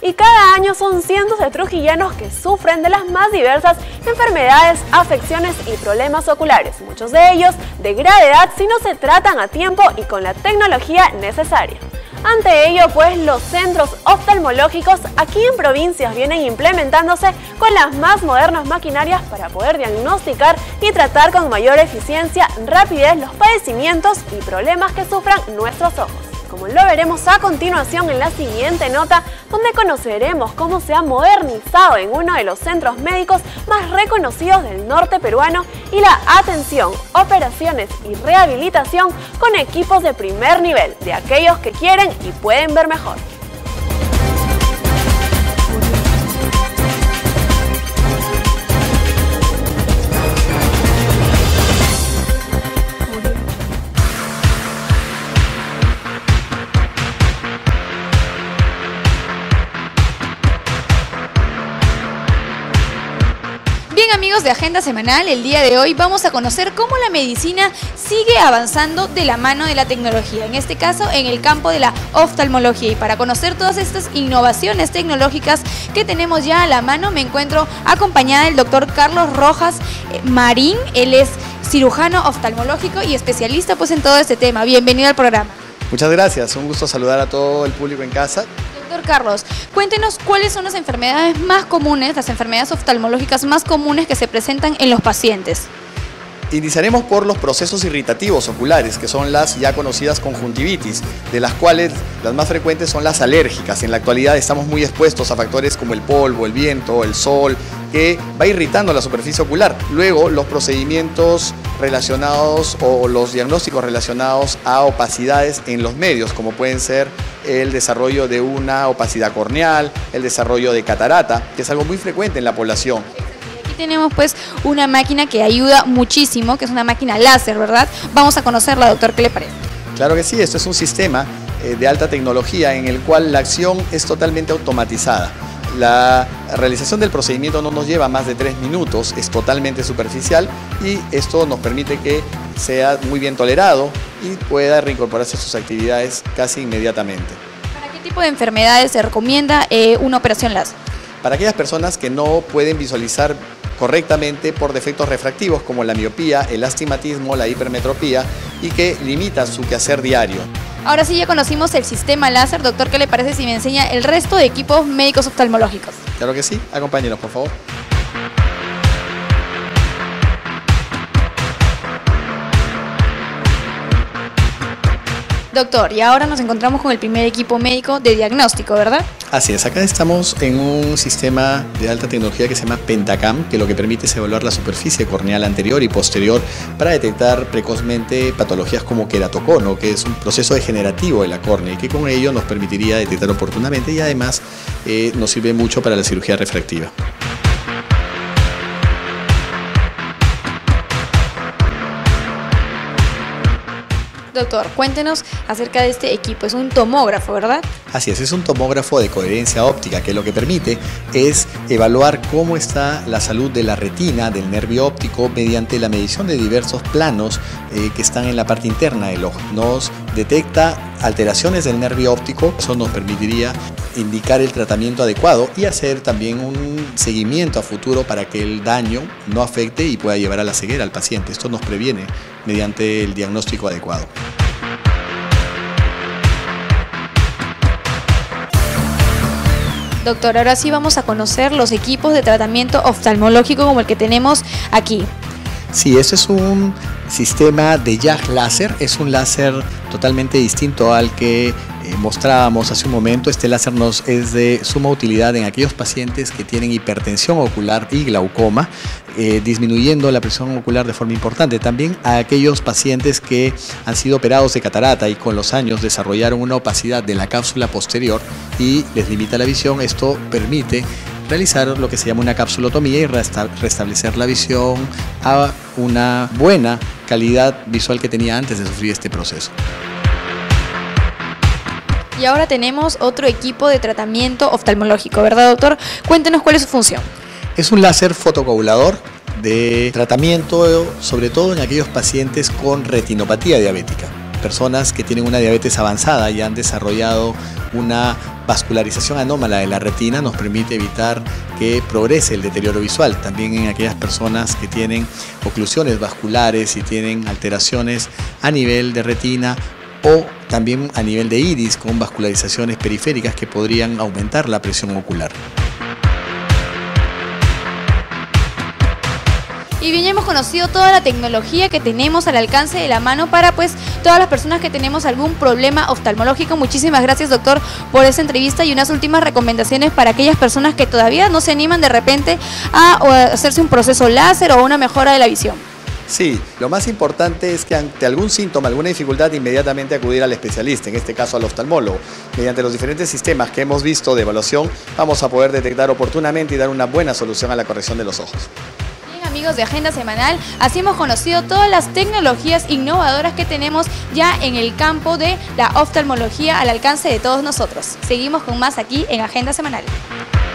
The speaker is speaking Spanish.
y cada año son cientos de trujillanos que sufren de las más diversas enfermedades, afecciones y problemas oculares, muchos de ellos de gravedad si no se tratan a tiempo y con la tecnología necesaria. Ante ello, pues, los centros oftalmológicos aquí en provincias vienen implementándose con las más modernas maquinarias para poder diagnosticar y tratar con mayor eficiencia, rapidez los padecimientos y problemas que sufran nuestros ojos. Como lo veremos a continuación en la siguiente nota, donde conoceremos cómo se ha modernizado en uno de los centros médicos más reconocidos del norte peruano y la atención, operaciones y rehabilitación con equipos de primer nivel, de aquellos que quieren y pueden ver mejor. Bien, amigos de Agenda Semanal, el día de hoy vamos a conocer cómo la medicina sigue avanzando de la mano de la tecnología, en este caso en el campo de la oftalmología. Y para conocer todas estas innovaciones tecnológicas que tenemos ya a la mano, me encuentro acompañada del doctor Carlos Rojas Marín. Él es cirujano oftalmológico y especialista pues en todo este tema. Bienvenido al programa. Muchas gracias, un gusto saludar a todo el público en casa. Doctor Carlos, cuéntenos cuáles son las enfermedades más comunes, las enfermedades oftalmológicas más comunes que se presentan en los pacientes. Iniciaremos por los procesos irritativos oculares, que son las ya conocidas conjuntivitis, de las cuales las más frecuentes son las alérgicas. En la actualidad estamos muy expuestos a factores como el polvo, el viento, el sol, que va irritando la superficie ocular. Luego, los procedimientos relacionados o los diagnósticos relacionados a opacidades en los medios, como pueden ser el desarrollo de una opacidad corneal, el desarrollo de catarata, que es algo muy frecuente en la población. Tenemos pues una máquina que ayuda muchísimo, que es una máquina láser, ¿verdad? Vamos a conocerla, doctor, ¿qué le parece? Claro que sí, esto es un sistema de alta tecnología en el cual la acción es totalmente automatizada. La realización del procedimiento no nos lleva más de 3 minutos, es totalmente superficial y esto nos permite que sea muy bien tolerado y pueda reincorporarse a sus actividades casi inmediatamente. ¿Para qué tipo de enfermedades se recomienda una operación láser? Para aquellas personas que no pueden visualizar correctamente por defectos refractivos como la miopía, el astigmatismo, la hipermetropía y que limita su quehacer diario. Ahora sí, ya conocimos el sistema láser. Doctor, ¿qué le parece si me enseña el resto de equipos médicos oftalmológicos? Claro que sí, acompáñenos por favor. Doctor, y ahora nos encontramos con el primer equipo médico de diagnóstico, ¿verdad? Así es, acá estamos en un sistema de alta tecnología que se llama Pentacam, que lo que permite es evaluar la superficie corneal anterior y posterior para detectar precozmente patologías como queratocono, que es un proceso degenerativo de la córnea y que con ello nos permitiría detectar oportunamente y además nos sirve mucho para la cirugía refractiva. Doctor, cuéntenos acerca de este equipo. Es un tomógrafo, ¿verdad? Así es un tomógrafo de coherencia óptica que lo que permite es evaluar cómo está la salud de la retina, del nervio óptico, mediante la medición de diversos planos que están en la parte interna del ojo. Nos detecta alteraciones del nervio óptico, eso nos permitiría indicar el tratamiento adecuado y hacer también un seguimiento a futuro para que el daño no afecte y pueda llevar a la ceguera al paciente. Esto nos previene mediante el diagnóstico adecuado. Doctor, ahora sí vamos a conocer los equipos de tratamiento oftalmológico como el que tenemos aquí. Sí, este es un sistema de YAG láser, es un láser totalmente distinto al que mostrábamos hace un momento. Este láser es de suma utilidad en aquellos pacientes que tienen hipertensión ocular y glaucoma, disminuyendo la presión ocular de forma importante. También a aquellos pacientes que han sido operados de catarata y con los años desarrollaron una opacidad de la cápsula posterior y les limita la visión. Esto permite realizar lo que se llama una capsulotomía y restablecer la visión a una buena calidad visual que tenía antes de sufrir este proceso. Y ahora tenemos otro equipo de tratamiento oftalmológico, ¿verdad, doctor? Cuéntenos cuál es su función. Es un láser fotocoagulador de tratamiento, sobre todo en aquellos pacientes con retinopatía diabética. Personas que tienen una diabetes avanzada y han desarrollado una vascularización anómala de la retina nos permite evitar que progrese el deterioro visual. También en aquellas personas que tienen oclusiones vasculares y tienen alteraciones a nivel de retina o también a nivel de iris con vascularizaciones periféricas que podrían aumentar la presión ocular. Y bien, ya hemos conocido toda la tecnología que tenemos al alcance de la mano para todas las personas que tenemos algún problema oftalmológico. Muchísimas gracias, doctor, por esta entrevista y unas últimas recomendaciones para aquellas personas que todavía no se animan de repente a hacerse un proceso láser o una mejora de la visión. Sí, lo más importante es que ante algún síntoma, alguna dificultad, inmediatamente acudir al especialista, en este caso al oftalmólogo. Mediante los diferentes sistemas que hemos visto de evaluación, vamos a poder detectar oportunamente y dar una buena solución a la corrección de los ojos. Amigos de Agenda Semanal, así hemos conocido todas las tecnologías innovadoras que tenemos ya en el campo de la oftalmología al alcance de todos nosotros. Seguimos con más aquí en Agenda Semanal.